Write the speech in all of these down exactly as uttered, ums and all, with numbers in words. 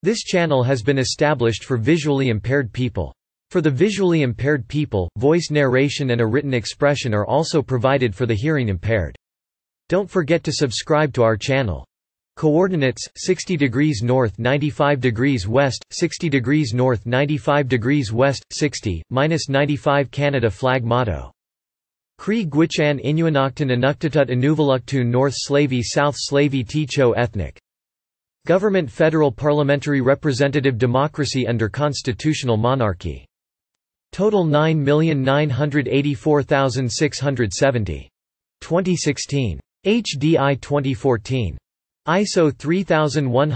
This channel has been established for visually impaired people. For the visually impaired people, voice narration and a written expression are also provided for the hearing impaired. Don't forget to subscribe to our channel. Coordinates: sixty degrees north, ninety-five degrees west, sixty degrees north, ninety-five degrees west, sixty, minus ninety-five. Canada flag motto: Cree Gwichan Inuanocton Inuktitut Inuviluktun North Slavey South Slavey Ticho ethnic. Government: federal parliamentary representative democracy under constitutional monarchy. Total nine million nine hundred eighty-four thousand six hundred seventy. twenty sixteen. H D I twenty fourteen. I S O three one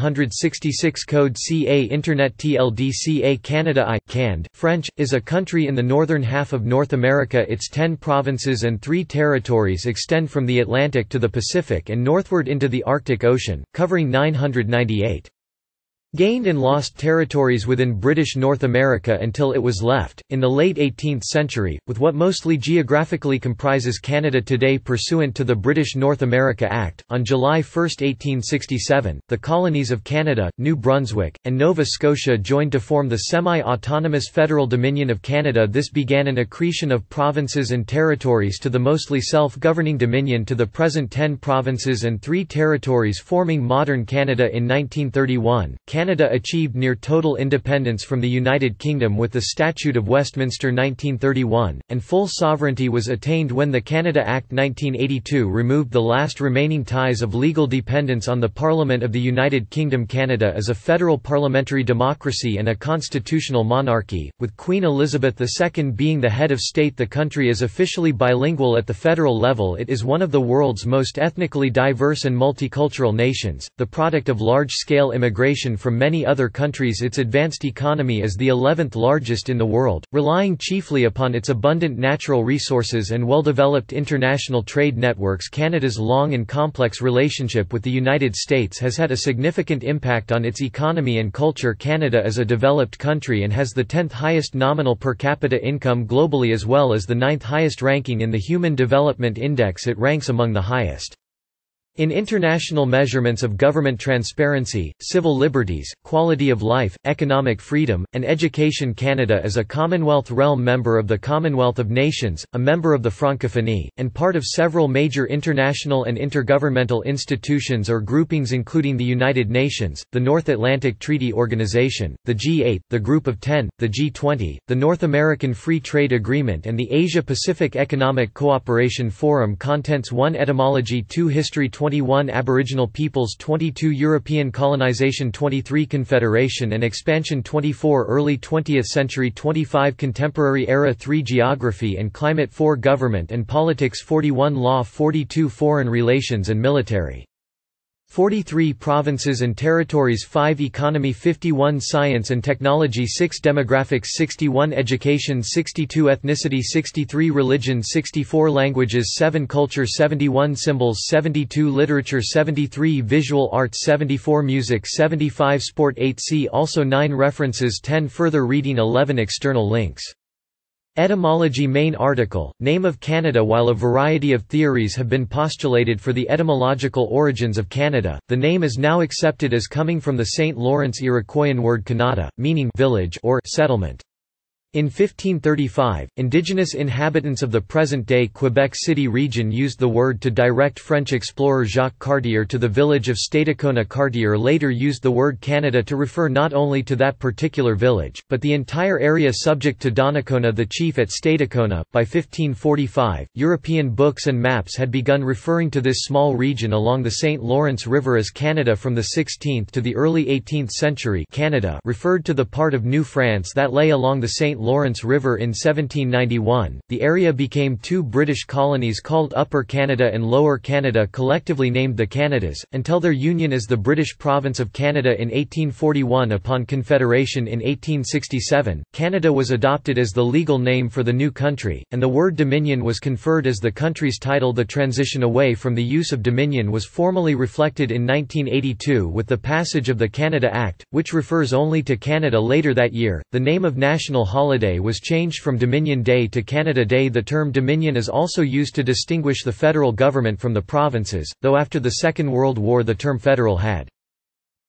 six Code C A Internet T L D C A Canada I, canned, French, is a country in the northern half of North America. Its ten provinces and three territories extend from the Atlantic to the Pacific and northward into the Arctic Ocean, covering nine hundred ninety-eight. Gained and lost territories within British North America until it was left, in the late eighteenth century, with what mostly geographically comprises Canada today pursuant to the British North America Act. On July first eighteen sixty-seven, the colonies of Canada, New Brunswick, and Nova Scotia joined to form the semi-autonomous Federal Dominion of Canada. This began an accretion of provinces and territories to the mostly self-governing Dominion to the present ten provinces and three territories forming modern Canada. In nineteen thirty-one, Canada achieved near total independence from the United Kingdom with the Statute of Westminster nineteen thirty-one, and full sovereignty was attained when the Canada Act nineteen eighty-two removed the last remaining ties of legal dependence on the Parliament of the United Kingdom. Canada is a federal parliamentary democracy and a constitutional monarchy, with Queen Elizabeth the Second being the head of state. The country is officially bilingual at the federal level. It is one of the world's most ethnically diverse and multicultural nations, the product of large-scale immigration from many other countries. Its advanced economy is the eleventh largest in the world, relying chiefly upon its abundant natural resources and well-developed international trade networks. Canada's long and complex relationship with the United States has had a significant impact on its economy and culture. Canada is a developed country and has the tenth highest nominal per capita income globally as well as the ninth highest ranking in the Human Development Index. It ranks among the highest in international measurements of government transparency, civil liberties, quality of life, economic freedom, and education. Canada is a Commonwealth realm member of the Commonwealth of Nations, a member of the Francophonie, and part of several major international and intergovernmental institutions or groupings including the United Nations, the North Atlantic Treaty Organization, the G eight, the Group of Ten, the G twenty, the North American Free Trade Agreement and the Asia-Pacific Economic Cooperation Forum. Contents: one Etymology, two History, twenty-one Aboriginal peoples, twenty-two European colonization, twenty-three Confederation and expansion, twenty-four Early twentieth century, twenty-five Contemporary era, three Geography and climate, four Government and politics, forty-one Law, forty-two Foreign relations and military, forty-three Provinces and territories, five Economy, fifty-one Science and technology, six Demographics, sixty-one Education, sixty-two Ethnicity, sixty-three Religion, sixty-four Languages, seven Culture, seventy-one Symbols, seventy-two Literature, seventy-three Visual arts, seventy-four Music, seventy-five Sport, eight See also, nine References, ten Further reading, eleven External links. Etymology. Main article, Name of Canada. While a variety of theories have been postulated for the etymological origins of Canada, the name is now accepted as coming from the Saint Lawrence Iroquoian word Kanata, meaning village or settlement. In fifteen thirty-five, indigenous inhabitants of the present-day Quebec City region used the word to direct French explorer Jacques Cartier to the village of Stadacona. Cartier later used the word Canada to refer not only to that particular village, but the entire area subject to Donnacona the chief at Stadacona. By fifteen forty-five, European books and maps had begun referring to this small region along the Saint Lawrence River as Canada. From the sixteenth to the early eighteenth century, Canada referred to the part of New France that lay along the Saint Lawrence River. In seventeen ninety-one, the area became two British colonies called Upper Canada and Lower Canada, collectively named the Canadas, until their union as the British Province of Canada in eighteen forty-one. Upon Confederation in eighteen sixty-seven, Canada was adopted as the legal name for the new country, and the word Dominion was conferred as the country's title. The transition away from the use of Dominion was formally reflected in nineteen eighty-two with the passage of the Canada Act, which refers only to Canada. Later that year, the name of national holiday was changed from Dominion Day to Canada Day. The term Dominion is also used to distinguish the federal government from the provinces, though after the Second World War the term federal had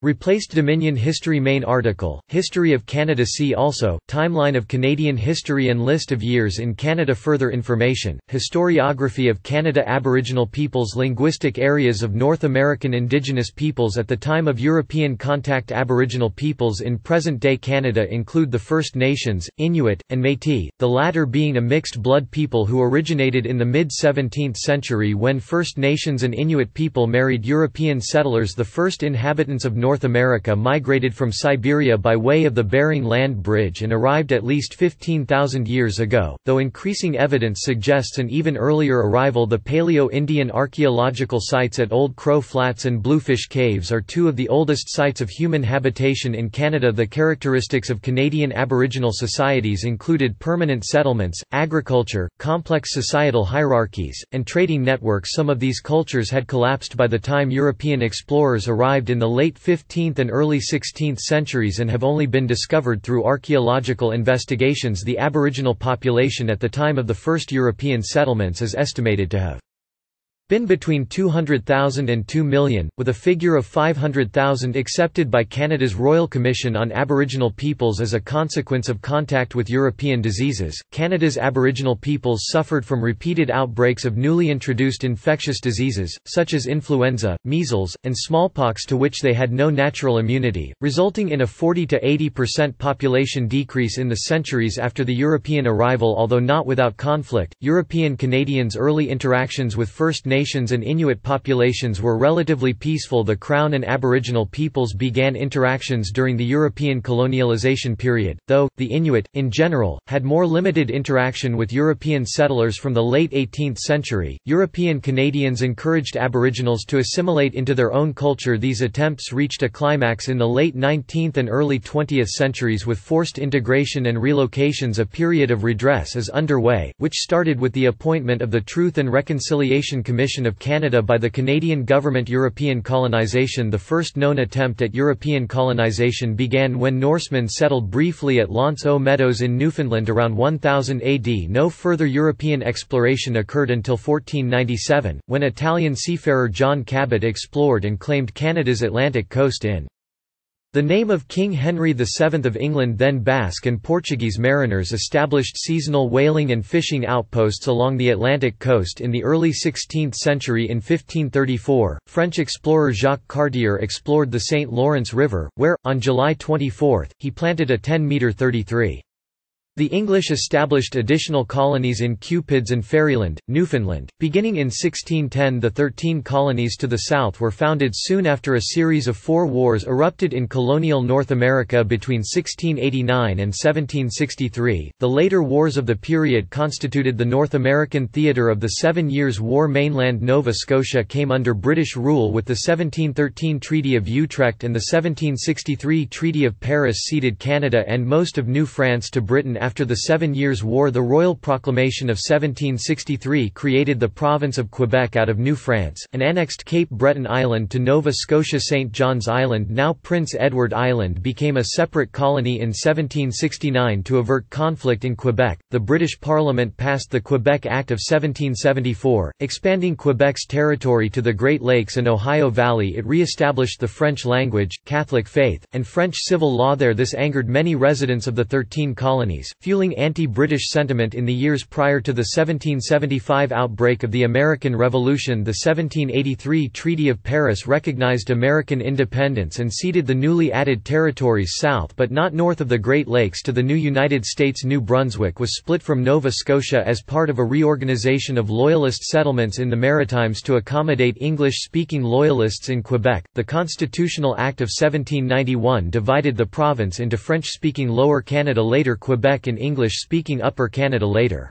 Replaced Dominion History. Main article, History of Canada. See also, Timeline of Canadian history and List of years in Canada. Further information, Historiography of Canada. Aboriginal peoples. Linguistic areas of North American Indigenous peoples at the time of European contact. Aboriginal peoples in present-day Canada include the First Nations, Inuit, and Métis, the latter being a mixed-blood people who originated in the mid-seventeenth century when First Nations and Inuit people married European settlers. The first inhabitants of North North America migrated from Siberia by way of the Bering Land Bridge and arrived at least fifteen thousand years ago, though increasing evidence suggests an even earlier arrival. The Paleo-Indian archaeological sites at Old Crow Flats and Bluefish Caves are two of the oldest sites of human habitation in Canada. The characteristics of Canadian Aboriginal societies included permanent settlements, agriculture, complex societal hierarchies, and trading networks. Some of these cultures had collapsed by the time European explorers arrived in the late fifteenth and early sixteenth centuries and have only been discovered through archaeological investigations. The Aboriginal population at the time of the first European settlements is estimated to have been between two hundred thousand and two million, with a figure of five hundred thousand accepted by Canada's Royal Commission on Aboriginal Peoples as a consequence of contact with European diseases. Canada's Aboriginal peoples suffered from repeated outbreaks of newly introduced infectious diseases, such as influenza, measles, and smallpox, to which they had no natural immunity, resulting in a forty to eighty percent population decrease in the centuries after the European arrival. Although not without conflict, European Canadians' early interactions with First Nations and Inuit populations were relatively peaceful. The Crown and Aboriginal peoples began interactions during the European colonialization period, though, the Inuit, in general, had more limited interaction with European settlers from the late eighteenth century. European Canadians encouraged Aboriginals to assimilate into their own culture. These attempts reached a climax in the late nineteenth and early twentieth centuries with forced integration and relocations. A period of redress is underway, which started with the appointment of the Truth and Reconciliation Commission of Canada by the Canadian government. European colonisation. The first known attempt at European colonisation began when Norsemen settled briefly at L'Anse aux Meadows in Newfoundland around one thousand A D. No further European exploration occurred until fourteen ninety-seven, when Italian seafarer John Cabot explored and claimed Canada's Atlantic coast in the name of King Henry the seventh of England. Then Basque and Portuguese mariners established seasonal whaling and fishing outposts along the Atlantic coast in the early sixteenth century. In fifteen thirty-four, French explorer Jacques Cartier explored the Saint Lawrence River, where, on July twenty-fourth, he planted a ten metre thirty-three. The English established additional colonies in Cupids and Ferryland, Newfoundland, beginning in sixteen ten. The thirteen colonies to the south were founded soon after a series of four wars erupted in colonial North America between sixteen eighty-nine and seventeen sixty-three. The later wars of the period constituted the North American theatre of the Seven Years' War. Mainland Nova Scotia came under British rule with the seventeen thirteen Treaty of Utrecht, and the seventeen sixty-three Treaty of Paris ceded Canada and most of New France to Britain. After the Seven Years' War, the Royal Proclamation of seventeen sixty-three created the province of Quebec out of New France, and annexed Cape Breton Island to Nova Scotia. Saint John's Island, now Prince Edward Island, became a separate colony in seventeen sixty-nine to avert conflict in Quebec. The British Parliament passed the Quebec Act of seventeen seventy-four, expanding Quebec's territory to the Great Lakes and Ohio Valley. It re-established the French language, Catholic faith, and French civil law there. This angered many residents of the thirteen colonies, fueling anti-British sentiment in the years prior to the seventeen seventy-five outbreak of the American Revolution. The seventeen eighty-three Treaty of Paris recognized American independence and ceded the newly added territories south but not north of the Great Lakes to the new United States. New Brunswick was split from Nova Scotia as part of a reorganization of Loyalist settlements in the Maritimes to accommodate English-speaking Loyalists in Quebec. The Constitutional Act of seventeen ninety-one divided the province into French-speaking Lower Canada later, Quebec and English-speaking Upper Canada later.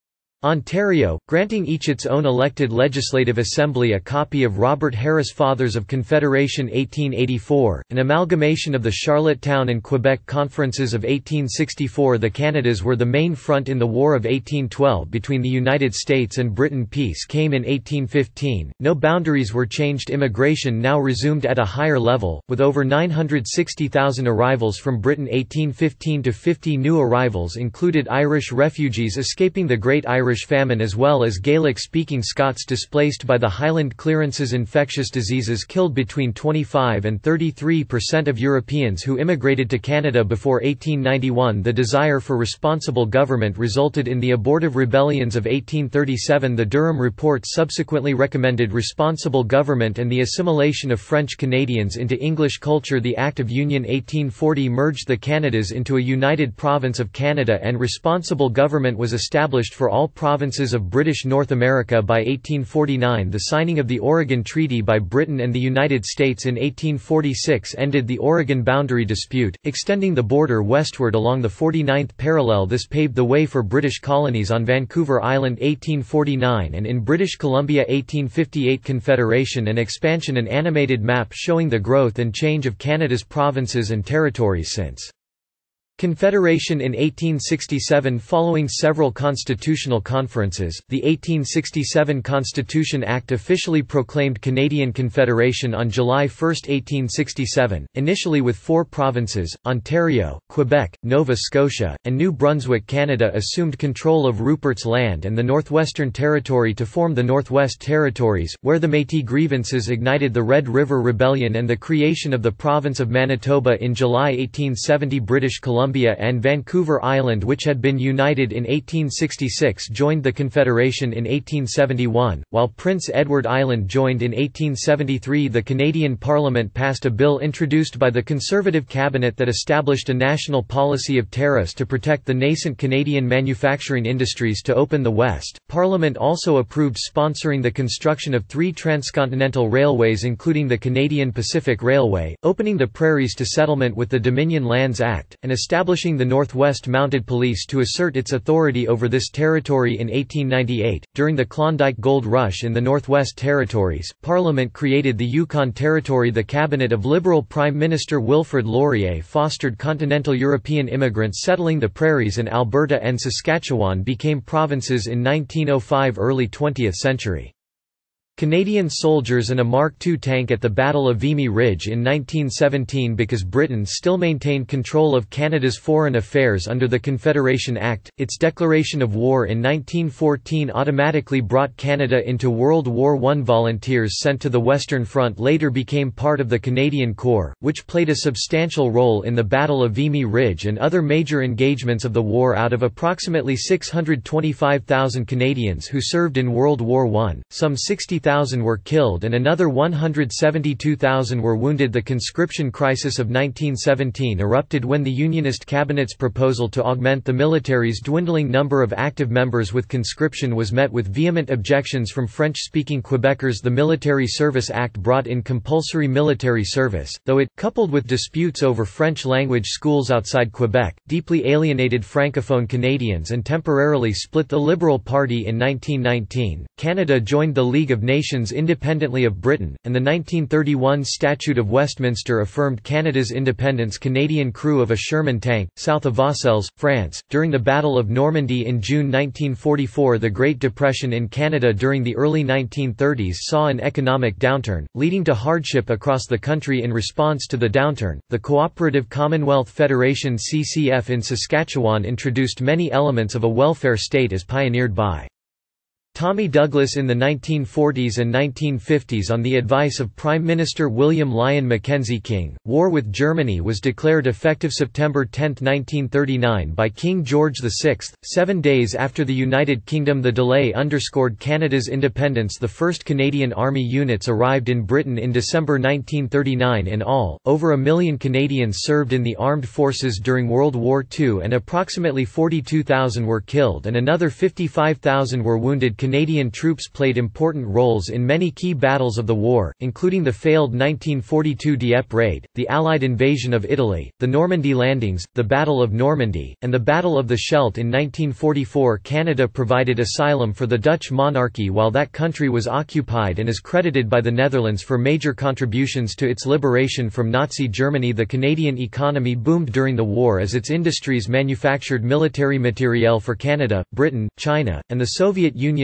Ontario, granting each its own elected legislative assembly. A copy of Robert Harris' Fathers of Confederation eighteen eighty-four, an amalgamation of the Charlottetown and Quebec Conferences of eighteen sixty-four. The Canadas were the main front in the War of eighteen twelve between the United States and Britain. Peace came in eighteen fifteen, no boundaries were changed. Immigration now resumed at a higher level, with over nine hundred sixty thousand arrivals from Britain. eighteen fifteen to fifty new arrivals included Irish refugees escaping the Great Irish Irish famine as well as Gaelic-speaking Scots displaced by the Highland clearances. Infectious diseases killed between twenty-five and thirty-three percent of Europeans who immigrated to Canada before eighteen ninety-one. The desire for responsible government resulted in the abortive rebellions of eighteen thirty-seven. The Durham Report subsequently recommended responsible government and the assimilation of French Canadians into English culture. The Act of Union eighteen forty merged the Canadas into a united province of Canada, and responsible government was established for all provinces of British North America by eighteen forty-nine. The signing of the Oregon Treaty by Britain and the United States in eighteen forty-six ended the Oregon boundary dispute, extending the border westward along the forty-ninth parallel. This paved the way for British colonies on Vancouver Island eighteen forty-nine and in British Columbia eighteen fifty-eight. Confederation and expansion. An animated map showing the growth and change of Canada's provinces and territories since Confederation in eighteen sixty-seven. Following several constitutional conferences, the eighteen sixty-seven Constitution Act officially proclaimed Canadian Confederation on July first, eighteen sixty-seven, initially with four provinces, Ontario, Quebec, Nova Scotia, and New Brunswick. Canada assumed control of Rupert's Land and the Northwestern Territory to form the Northwest Territories, where the Métis grievances ignited the Red River Rebellion and the creation of the province of Manitoba in July eighteen seventy. British Columbia and Vancouver Island, which had been united in eighteen sixty-six, joined the Confederation in eighteen seventy-one, while Prince Edward Island joined in eighteen seventy-three. The Canadian Parliament passed a bill introduced by the Conservative cabinet that established a national policy of tariffs to protect the nascent Canadian manufacturing industries to open the West. Parliament also approved sponsoring the construction of three transcontinental railways, including the Canadian Pacific Railway, opening the prairies to settlement with the Dominion Lands Act, and establishing the Northwest Mounted Police to assert its authority over this territory in eighteen ninety-eight. During the Klondike Gold Rush in the Northwest Territories, Parliament created the Yukon Territory. The cabinet of Liberal Prime Minister Wilfrid Laurier fostered continental European immigrants settling the prairies, and Alberta and Saskatchewan became provinces in nineteen oh five. Early twentieth century. Canadian soldiers and a Mark two tank at the Battle of Vimy Ridge in nineteen seventeen. Because Britain still maintained control of Canada's foreign affairs under the Confederation Act, its declaration of war in nineteen fourteen automatically brought Canada into World War One. Volunteers sent to the Western Front later became part of the Canadian Corps, which played a substantial role in the Battle of Vimy Ridge and other major engagements of the war. Out of approximately six hundred twenty-five thousand Canadians who served in World War One, some sixty thousand were killed and another one hundred seventy-two thousand were wounded. The conscription crisis of nineteen seventeen erupted when the Unionist cabinet's proposal to augment the military's dwindling number of active members with conscription was met with vehement objections from French-speaking Quebecers. The Military Service Act brought in compulsory military service, though it, coupled with disputes over French-language schools outside Quebec, deeply alienated Francophone Canadians and temporarily split the Liberal Party. In nineteen nineteen, Canada joined the League of Nations independently of Britain, and the nineteen thirty-one Statute of Westminster affirmed Canada's independence. Canadian crew of a Sherman tank, south of Vaucelles, France, during the Battle of Normandy in June nineteen forty-four. The Great Depression in Canada during the early nineteen thirties saw an economic downturn, leading to hardship across the country. In response to the downturn, the Cooperative Commonwealth Federation C C F in Saskatchewan introduced many elements of a welfare state as pioneered by Tommy Douglas in the nineteen forties and nineteen fifties on the advice of Prime Minister William Lyon Mackenzie King. War with Germany was declared effective September tenth nineteen thirty-nine by King George the sixth, seven days after the United Kingdom. The delay underscored Canada's independence. The first Canadian Army units arrived in Britain in December nineteen thirty-nine. In all, over a million Canadians served in the armed forces during World War Two and approximately forty-two thousand were killed and another fifty-five thousand were wounded. Canadian troops played important roles in many key battles of the war, including the failed nineteen forty-two Dieppe raid, the Allied invasion of Italy, the Normandy landings, the Battle of Normandy, and the Battle of the Scheldt in nineteen forty-four. Canada provided asylum for the Dutch monarchy while that country was occupied and is credited by the Netherlands for major contributions to its liberation from Nazi Germany. The Canadian economy boomed during the war as its industries manufactured military materiel for Canada, Britain, China, and the Soviet Union.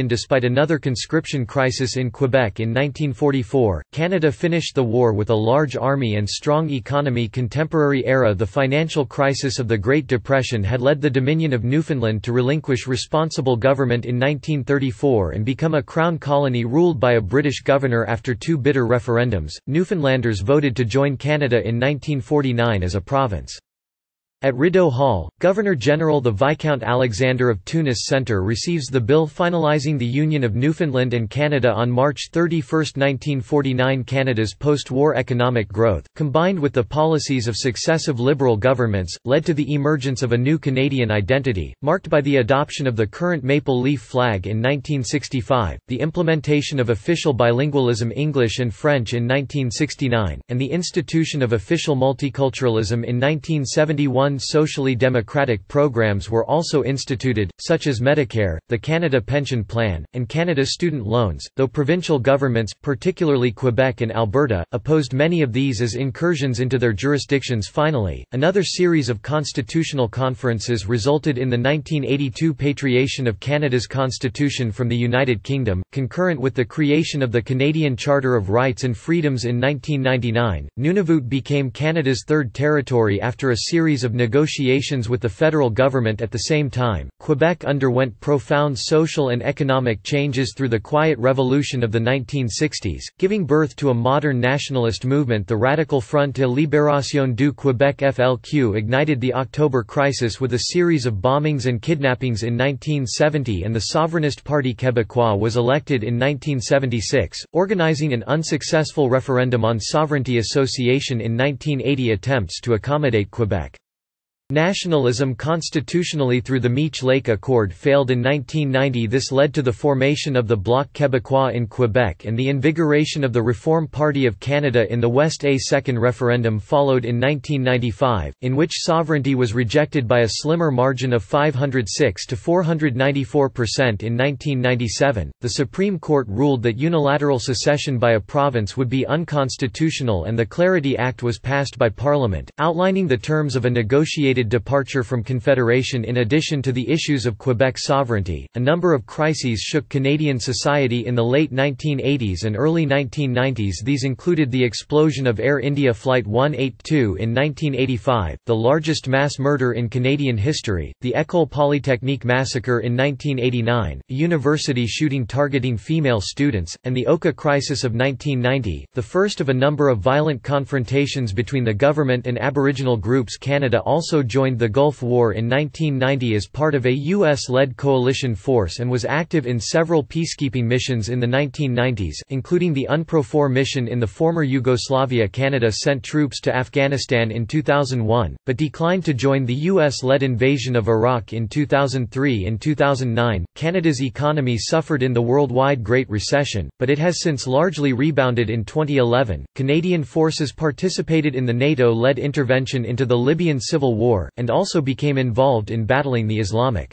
rebellion despite another conscription crisis in Quebec in nineteen forty-four. Canada finished the war with a large army and strong economy. Contemporary era. The financial crisis of the Great Depression had led the Dominion of Newfoundland to relinquish responsible government in nineteen thirty-four and become a crown colony ruled by a British governor after two bitter referendums. Newfoundlanders voted to join Canada in nineteen forty-nine as a province. At Rideau Hall, Governor-General the Viscount Alexander of Tunis Centre receives the bill finalising the Union of Newfoundland and Canada on March thirty-first nineteen forty-nine. Canada's post-war economic growth, combined with the policies of successive Liberal governments, led to the emergence of a new Canadian identity, marked by the adoption of the current maple leaf flag in nineteen sixty-five, the implementation of official bilingualism English and French in nineteen sixty-nine, and the institution of official multiculturalism in nineteen seventy-one. Socially democratic programs were also instituted, such as Medicare, the Canada Pension Plan, and Canada Student Loans, though provincial governments, particularly Quebec and Alberta, opposed many of these as incursions into their jurisdictions. Finally, another series of constitutional conferences resulted in the nineteen eighty-two patriation of Canada's constitution from the United Kingdom, concurrent with the creation of the Canadian Charter of Rights and Freedoms in nineteen ninety-nine. Nunavut became Canada's third territory after a series of negotiations with the federal government. At the same time, Quebec underwent profound social and economic changes through the Quiet Revolution of the nineteen sixties, giving birth to a modern nationalist movement. The Radical Front de Libération du Québec F L Q ignited the October Crisis with a series of bombings and kidnappings in nineteen seventy, and the Souverainist Parti Québécois was elected in nineteen seventy-six, organizing an unsuccessful referendum on sovereignty association in nineteen eighty. Attempts to accommodate Quebec nationalism constitutionally through the Meech Lake Accord failed in nineteen ninety. This led to the formation of the Bloc Québécois in Quebec and the invigoration of the Reform Party of Canada in the West. A second referendum followed in nineteen ninety-five, in which sovereignty was rejected by a slimmer margin of five hundred six to four hundred ninety-four percent. In nineteen ninety-seven, the Supreme Court ruled that unilateral secession by a province would be unconstitutional, and the Clarity Act was passed by Parliament, outlining the terms of a negotiated departure from Confederation. In addition to the issues of Quebec sovereignty, a number of crises shook Canadian society in the late nineteen eighties and early nineteen nineties. These included the explosion of Air India Flight one eighty-two in nineteen eighty-five, the largest mass murder in Canadian history, the École Polytechnique massacre in nineteen eighty-nine, a university shooting targeting female students, and the Oka crisis of nineteen ninety, the first of a number of violent confrontations between the government and Aboriginal groups. Canada also joined the Gulf War in nineteen ninety as part of a U S-led coalition force and was active in several peacekeeping missions in the nineteen nineties, including the UNPROFOR mission in the former Yugoslavia. Canada sent troops to Afghanistan in two thousand one, but declined to join the U S-led invasion of Iraq in two thousand three. In two thousand nine, Canada's economy suffered in the worldwide Great Recession, but it has since largely rebounded. In twenty eleven, Canadian forces participated in the NATO-led intervention into the Libyan civil war, and also became involved in battling the Islamic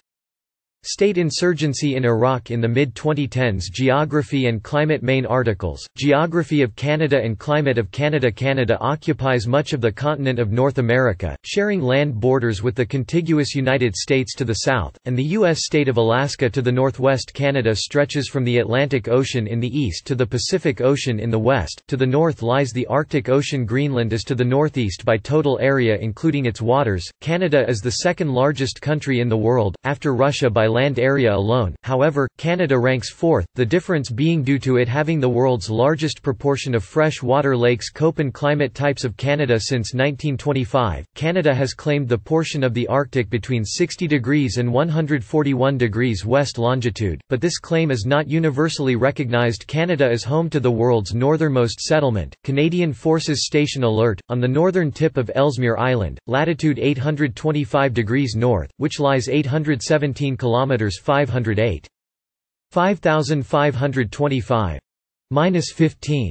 State insurgency in Iraq in the mid twenty tens. Geography and climate. Main articles, Geography of Canada and Climate of Canada. Canada occupies much of the continent of North America, sharing land borders with the contiguous United States to the south, and the U S state of Alaska to the northwest. Canada stretches from the Atlantic Ocean in the east to the Pacific Ocean in the west. To the north lies the Arctic Ocean. Greenland is to the northeast by total area including its waters. Canada is the second largest country in the world, after Russia by land area alone. However, Canada ranks fourth, the difference being due to it having the world's largest proportion of fresh water lakes. Köppen. Climate. Types of Canada. Since nineteen twenty-five, Canada has claimed the portion of the Arctic between sixty degrees and one hundred forty-one degrees west longitude, but this claim is not universally recognized. Canada is home to the world's northernmost settlement, Canadian Forces Station Alert, on the northern tip of Ellesmere Island, latitude eight hundred twenty-five degrees north, which lies eight hundred seventeen kilometers five hundred eight. five thousand five hundred twenty-five. minus fifteen.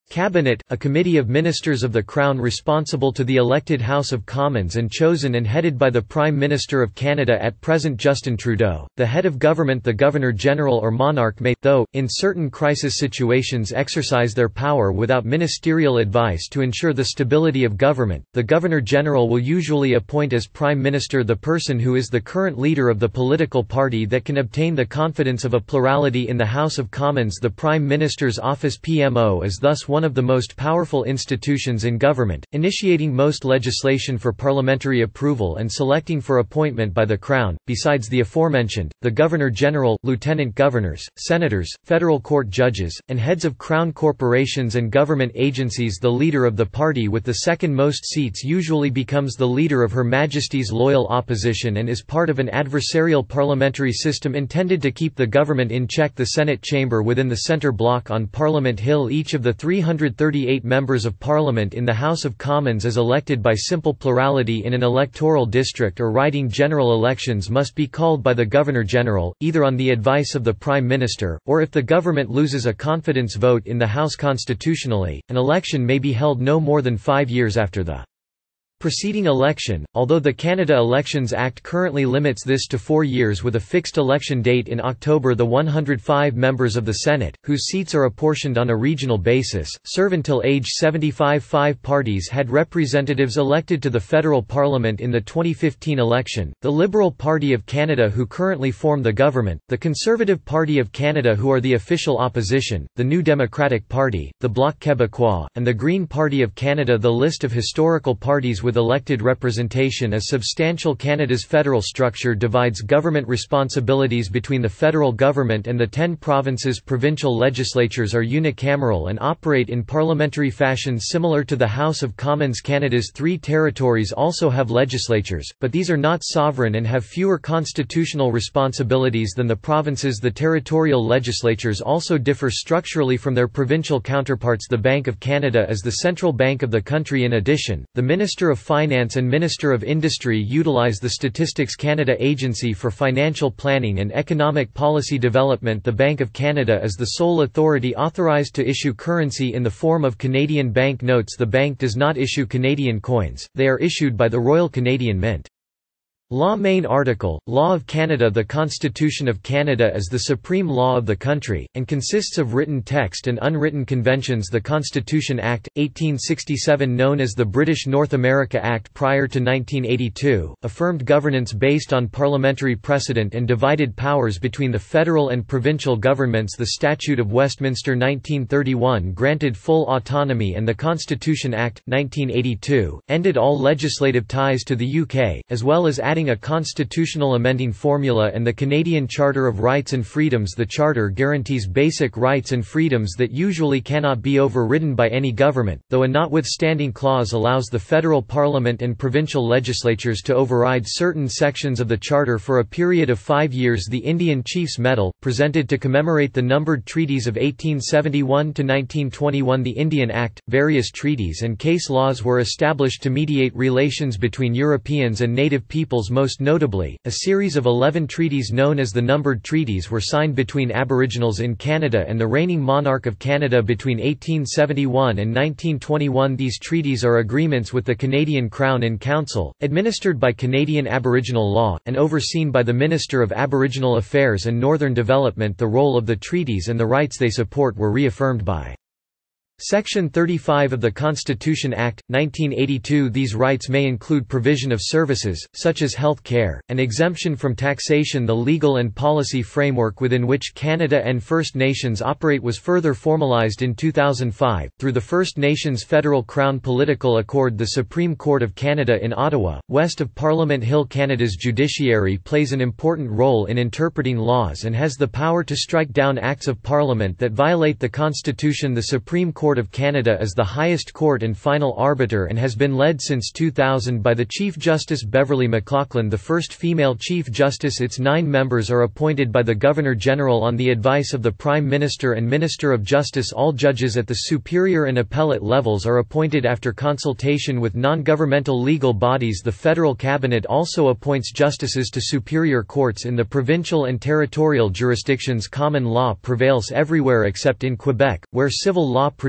Cabinet, a committee of ministers of the Crown responsible to the elected House of Commons and chosen and headed by the Prime Minister of Canada at present Justin Trudeau. The head of government, the Governor-General or monarch may, though, in certain crisis situations exercise their power without ministerial advice to ensure the stability of government. The Governor-General will usually appoint as Prime Minister the person who is the current leader of the political party that can obtain the confidence of a plurality in the House of Commons. The Prime Minister's office P M O is thus one of the most powerful institutions in government, initiating most legislation for parliamentary approval and selecting for appointment by the Crown. Besides the aforementioned, the Governor-General, Lieutenant Governors, Senators, federal court judges, and heads of Crown corporations and government agencies. The leader of the party with the second most seats usually becomes the leader of Her Majesty's loyal opposition and is part of an adversarial parliamentary system intended to keep the government in check. The Senate chamber within the centre block on Parliament Hill. Each of the three hundred thirty-eight members of Parliament in the House of Commons is elected by simple plurality in an electoral district or riding. General elections must be called by the Governor-General, either on the advice of the Prime Minister, or if the government loses a confidence vote in the House. Constitutionally, an election may be held no more than five years after the preceding election, although the Canada Elections Act currently limits this to four years with a fixed election date in October. The one hundred five members of the Senate, whose seats are apportioned on a regional basis, serve until age seventy-five. Five parties had representatives elected to the federal parliament in the twenty fifteen election: the Liberal Party of Canada, who currently form the government, the Conservative Party of Canada, who are the official opposition, the New Democratic Party, the Bloc Québécois, and the Green Party of Canada. The list of historical parties with elected representation is substantial. Canada's federal structure divides government responsibilities between the federal government and the ten provinces. Provincial legislatures are unicameral and operate in parliamentary fashion similar to the House of Commons. Canada's three territories also have legislatures, but these are not sovereign and have fewer constitutional responsibilities than the provinces. The territorial legislatures also differ structurally from their provincial counterparts. The Bank of Canada is the central bank of the country. In addition, the Minister of Finance and Minister of Industry utilize the Statistics Canada Agency for financial planning and economic policy development. The Bank of Canada is the sole authority authorized to issue currency in the form of Canadian bank notes. The bank does not issue Canadian coins, they are issued by the Royal Canadian Mint. Law. Main article, Law of Canada. The Constitution of Canada is the supreme law of the country, and consists of written text and unwritten conventions. The Constitution Act, eighteen sixty-seven, known as the British North America Act prior to nineteen eighty-two, affirmed governance based on parliamentary precedent and divided powers between the federal and provincial governments. The Statute of Westminster nineteen thirty-one granted full autonomy, and the Constitution Act, nineteen eighty-two, ended all legislative ties to the U K, as well as adding a constitutional amending formula and the Canadian Charter of Rights and Freedoms. The Charter guarantees basic rights and freedoms that usually cannot be overridden by any government, though a notwithstanding clause allows the federal parliament and provincial legislatures to override certain sections of the Charter for a period of five years. The Indian Chief's Medal, presented to commemorate the numbered treaties of eighteen seventy-one to nineteen twenty-one. The Indian Act. Various treaties and case laws were established to mediate relations between Europeans and native peoples. Most notably, a series of eleven treaties known as the Numbered Treaties were signed between Aboriginals in Canada and the reigning monarch of Canada between eighteen seventy-one and nineteen twenty-one. These treaties are agreements with the Canadian Crown in Council, administered by Canadian Aboriginal law, and overseen by the Minister of Aboriginal Affairs and Northern Development. The role of the treaties and the rights they support were reaffirmed by Section thirty-five of the Constitution Act, nineteen eighty-two. These rights may include provision of services, such as health care, and exemption from taxation. The legal and policy framework within which Canada and First Nations operate was further formalized in two thousand five, through the First Nations Federal Crown Political Accord. The Supreme Court of Canada in Ottawa, west of Parliament Hill. Canada's judiciary plays an important role in interpreting laws and has the power to strike down acts of Parliament that violate the Constitution. The Supreme Court Court of Canada is the highest court and final arbiter and has been led since two thousand by the Chief Justice Beverley McLachlin, the first female Chief Justice. Its nine members are appointed by the Governor-General on the advice of the Prime Minister and Minister of Justice. All judges at the superior and appellate levels are appointed after consultation with non-governmental legal bodies. The federal cabinet also appoints justices to superior courts in the provincial and territorial jurisdictions. Common law prevails everywhere except in Quebec, where civil law predominates.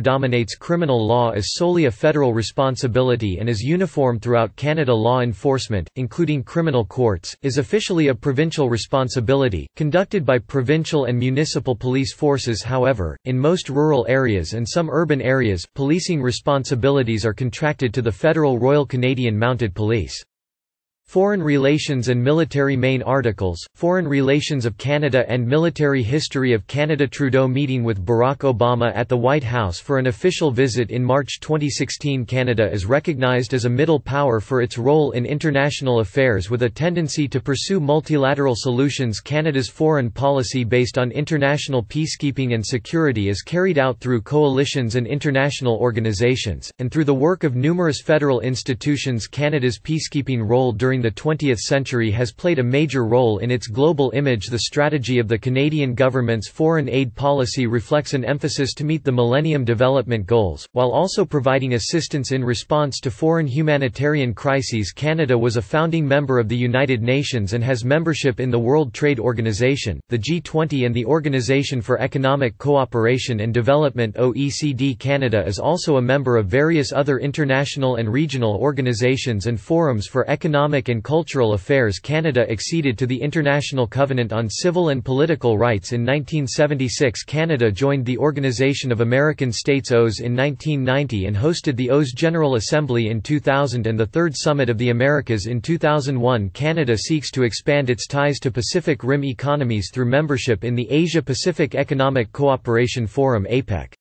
predominates criminal law is solely a federal responsibility and is uniform throughout Canada. Law enforcement, including criminal courts, is officially a provincial responsibility, conducted by provincial and municipal police forces. However, in most rural areas and some urban areas, policing responsibilities are contracted to the Federal Royal Canadian Mounted Police. Foreign Relations and Military Main articles, Foreign Relations of Canada and Military History of Canada. Trudeau meeting with Barack Obama at the White House for an official visit in March twenty sixteen. Canada is recognized as a middle power for its role in international affairs with a tendency to pursue multilateral solutions. Canada's foreign policy based on international peacekeeping and security is carried out through coalitions and international organizations, and through the work of numerous federal institutions. Canada's peacekeeping role during the twentieth century has played a major role in its global image. The strategy of the Canadian government's foreign aid policy reflects an emphasis to meet the Millennium Development Goals, while also providing assistance in response to foreign humanitarian crises. Canada was a founding member of the United Nations and has membership in the World Trade Organization, the G twenty and the Organization for Economic Cooperation and Development O E C D. Canada is also a member of various other international and regional organizations and forums for economic and cultural affairs. Canada acceded to the International Covenant on Civil and Political Rights in nineteen seventy-six. Canada joined the Organization of American States O A S in nineteen ninety and hosted the O A S General Assembly in two thousand and the Third Summit of the Americas in two thousand one. Canada seeks to expand its ties to Pacific Rim economies through membership in the Asia-Pacific Economic Cooperation Forum (A P E C).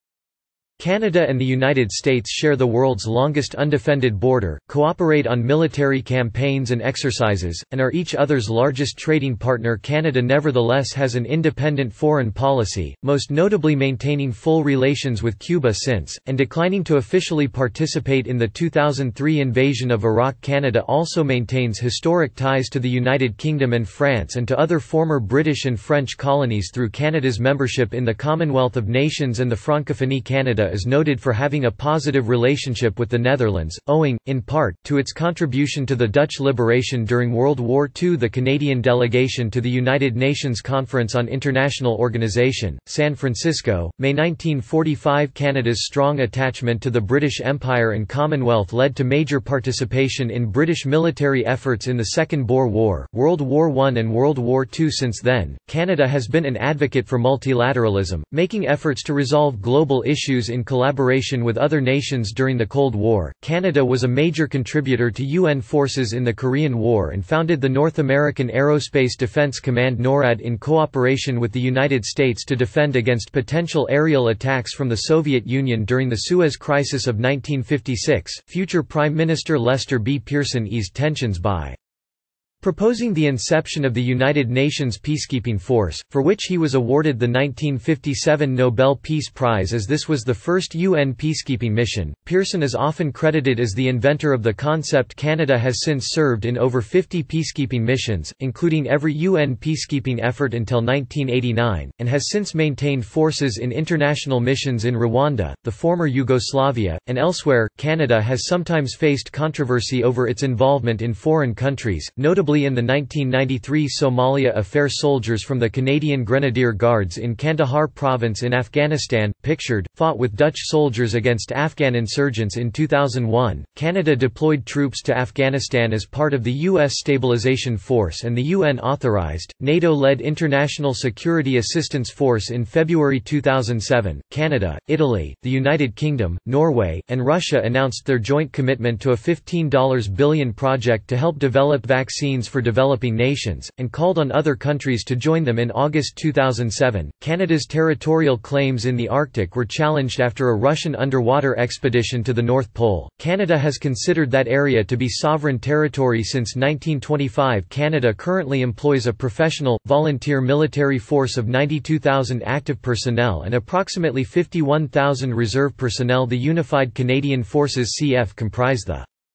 Canada and the United States share the world's longest undefended border, cooperate on military campaigns and exercises, and are each other's largest trading partner. Canada nevertheless has an independent foreign policy, most notably maintaining full relations with Cuba since, and declining to officially participate in the two thousand three invasion of Iraq. Canada also maintains historic ties to the United Kingdom and France and to other former British and French colonies through Canada's membership in the Commonwealth of Nations and the Francophonie. Canada is noted for having a positive relationship with the Netherlands, owing, in part, to its contribution to the Dutch liberation during World War Two. The Canadian delegation to the United Nations Conference on International Organization, San Francisco, May nineteen forty-five. Canada's strong attachment to the British Empire and Commonwealth led to major participation in British military efforts in the Second Boer War, World War One and World War Two. Since then, Canada has been an advocate for multilateralism, making efforts to resolve global issues in collaboration with other nations. During the Cold War, Canada was a major contributor to U N forces in the Korean War and founded the North American Aerospace Defense Command NORAD in cooperation with the United States to defend against potential aerial attacks from the Soviet Union during the Suez Crisis of nineteen fifty-six. Future Prime Minister Lester B. Pearson eased tensions by proposing the inception of the United Nations Peacekeeping Force, for which he was awarded the nineteen fifty-seven Nobel Peace Prize as this was the first U N peacekeeping mission. Pearson is often credited as the inventor of the concept. Canada has since served in over fifty peacekeeping missions, including every U N peacekeeping effort until nineteen eighty-nine, and has since maintained forces in international missions in Rwanda, the former Yugoslavia, and elsewhere. Canada has sometimes faced controversy over its involvement in foreign countries, notably in the nineteen ninety-three Somalia affair. Soldiers from the Canadian Grenadier Guards in Kandahar province in Afghanistan, pictured, fought with Dutch soldiers against Afghan insurgents in two thousand one. Canada deployed troops to Afghanistan as part of the U S Stabilization Force and the U N-authorized, NATO-led International Security Assistance Force in February two thousand seven. Canada, Italy, the United Kingdom, Norway, and Russia announced their joint commitment to a fifteen billion dollars project to help develop vaccines for developing nations, and called on other countries to join them in August two thousand seven. Canada's territorial claims in the Arctic were challenged after a Russian underwater expedition to the North Pole. Canada has considered that area to be sovereign territory since nineteen twenty-five. Canada currently employs a professional, volunteer military force of ninety-two thousand active personnel and approximately fifty-one thousand reserve personnel. The Unified Canadian Forces C F comprise the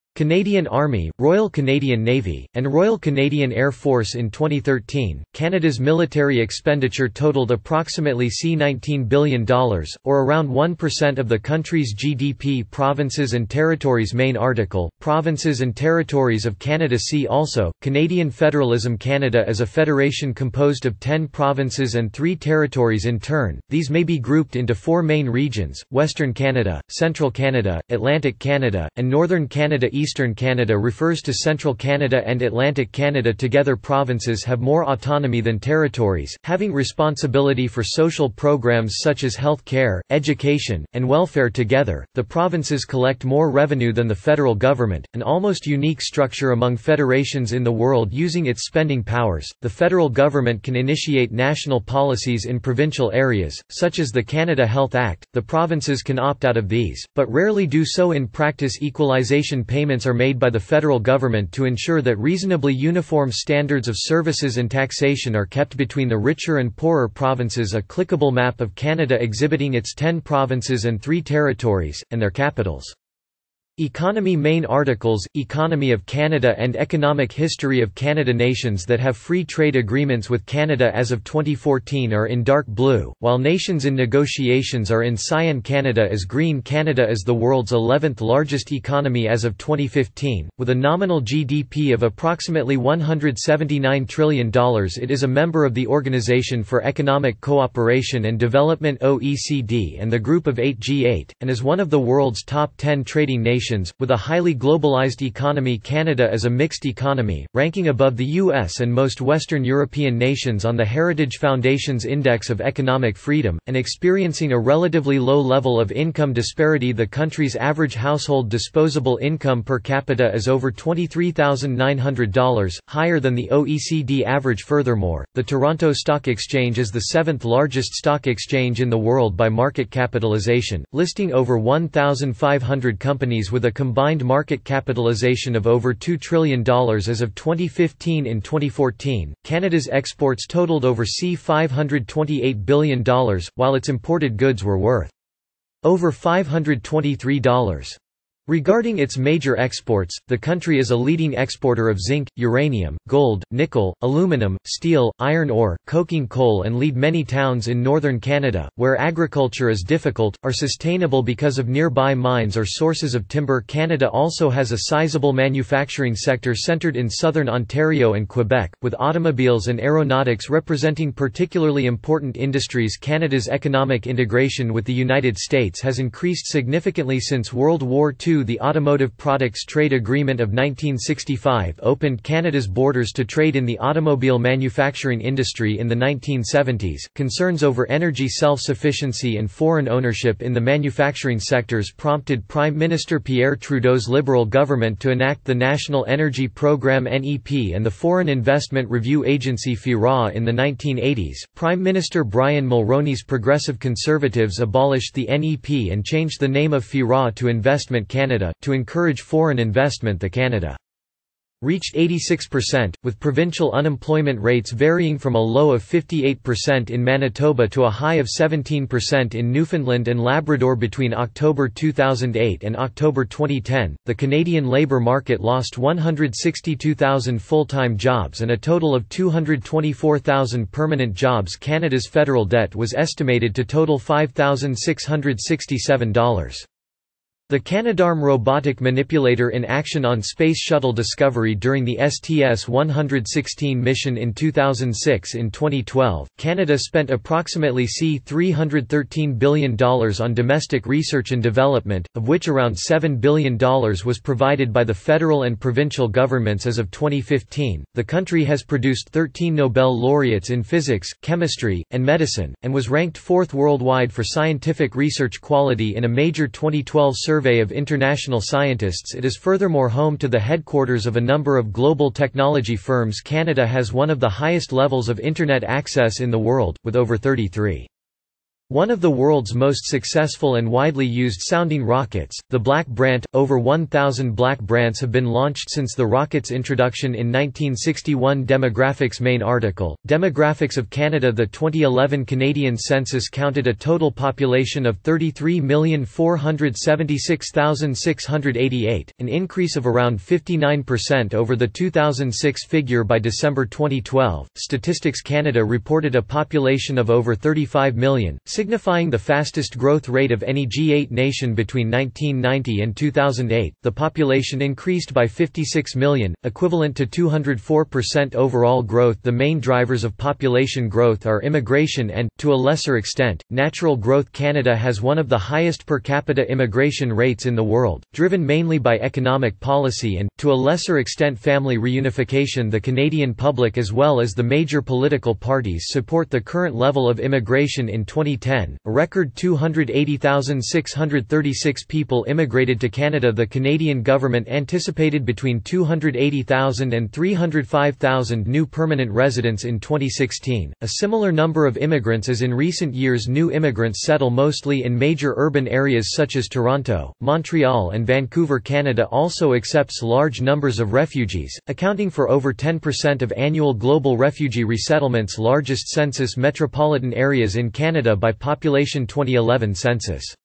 Canadian Army, Royal Canadian Navy, and Royal Canadian Air Force. In twenty thirteen, Canada's military expenditure totaled approximately nineteen billion dollars, or around one percent of the country's G D P. Provinces and Territories. Main article, Provinces and Territories of Canada. See also, Canadian Federalism. Canada is a federation composed of ten provinces and three territories in turn. These may be grouped into four main regions: Western Canada, Central Canada, Atlantic Canada, and Northern Canada. Eastern Canada refers to Central Canada and Atlantic Canada together. Provinces have more autonomy than territories, having responsibility for social programs such as health care, education, and welfare together. The provinces collect more revenue than the federal government, an almost unique structure among federations in the world. Using its spending powers, the federal government can initiate national policies in provincial areas, such as the Canada Health Act. The provinces can opt out of these, but rarely do so in practice. Equalization payments are made by the federal government to ensure that reasonably uniform standards of services and taxation are kept between the richer and poorer provinces. A clickable map of Canada exhibiting its ten provinces and three territories, and their capitals. Economy. Main articles, Economy of Canada and Economic History of Canada. Nations that have free trade agreements with Canada as of twenty fourteen are in dark blue, while nations in negotiations are in cyan. Canada is green. Canada is the world's eleventh largest economy as of twenty fifteen, with a nominal G D P of approximately one hundred seventy-nine trillion dollars. It is a member of the Organization for Economic Cooperation and Development O E C D and the Group of Eight G eight, and is one of the world's top ten trading nations. With a highly globalized economy. Canada is a mixed economy, ranking above the U S and most Western European nations on the Heritage Foundation's Index of Economic Freedom, and experiencing a relatively low level of income disparity. The country's average household disposable income per capita is over twenty-three thousand nine hundred dollars, higher than the O E C D average. Furthermore, the Toronto Stock Exchange is the seventh largest stock exchange in the world by market capitalization, listing over one thousand five hundred companies with a combined market capitalization of over two trillion dollars as of twenty fifteen. In twenty fourteen, Canada's exports totaled over five hundred twenty-eight billion dollars, while its imported goods were worth over five hundred twenty-three billion dollars. Regarding its major exports, the country is a leading exporter of zinc, uranium, gold, nickel, aluminum, steel, iron ore, coking coal, and lead. Many towns in northern Canada, where agriculture is difficult, are sustainable because of nearby mines or sources of timber. Canada also has a sizable manufacturing sector centred in southern Ontario and Quebec, with automobiles and aeronautics representing particularly important industries. Canada's economic integration with the United States has increased significantly since World War Two. The Automotive Products Trade Agreement of nineteen sixty-five opened Canada's borders to trade in the automobile manufacturing industry. In the nineteen seventies, concerns over energy self-sufficiency and foreign ownership in the manufacturing sectors prompted Prime Minister Pierre Trudeau's Liberal government to enact the National Energy Programme N E P and the Foreign Investment Review Agency F I R A. In the nineteen eighties, Prime Minister Brian Mulroney's Progressive Conservatives abolished the N E P and changed the name of F I R A to Investment Canada, to encourage foreign investment. The Canada reached eighty-six percent, with provincial unemployment rates varying from a low of fifty-eight percent in Manitoba to a high of seventeen percent in Newfoundland and Labrador. Between October two thousand eight and October twenty ten, the Canadian labour market lost one hundred sixty-two thousand full-time jobs and a total of two hundred twenty-four thousand permanent jobs. Canada's federal debt was estimated to total five thousand six hundred sixty-seven dollars. The Canadarm robotic manipulator in action on Space Shuttle Discovery during the S T S one hundred sixteen mission in two thousand six. In twenty twelve, Canada spent approximately three hundred thirteen billion dollars on domestic research and development, of which around seven billion dollars was provided by the federal and provincial governments. As of twenty fifteen, the country has produced thirteen Nobel laureates in physics, chemistry, and medicine, and was ranked fourth worldwide for scientific research quality in a major twenty twelve survey of international scientists. It is furthermore home to the headquarters of a number of global technology firms. Canada has one of the highest levels of Internet access in the world, with over thirty-three One of the world's most successful and widely used sounding rockets, the Black Brant. Over one thousand Black Brants have been launched since the rocket's introduction in nineteen sixty-one. Demographics main article, Demographics of Canada. The twenty eleven Canadian census counted a total population of thirty-three million four hundred seventy-six thousand six hundred eighty-eight, an increase of around fifty-nine percent over the two thousand six figure. By December twenty twelve, Statistics Canada reported a population of over thirty-five million, signifying the fastest growth rate of any G eight nation between nineteen ninety and two thousand eight. The population increased by fifty-six million, equivalent to two hundred four percent overall growth. The main drivers of population growth are immigration and, to a lesser extent, natural growth. Canada has one of the highest per capita immigration rates in the world, driven mainly by economic policy and, to a lesser extent, family reunification. The Canadian public as well as the major political parties support the current level of immigration. In twenty ten, a record two hundred eighty thousand six hundred thirty-six people immigrated to Canada. The Canadian government anticipated between two hundred eighty thousand and three hundred five thousand new permanent residents in twenty sixteen, a similar number of immigrants as in recent years. New immigrants settle mostly in major urban areas such as Toronto, Montreal and Vancouver. Canada also accepts large numbers of refugees, accounting for over ten percent of annual global refugee resettlements. Largest census metropolitan areas in Canada by population. Twenty eleven census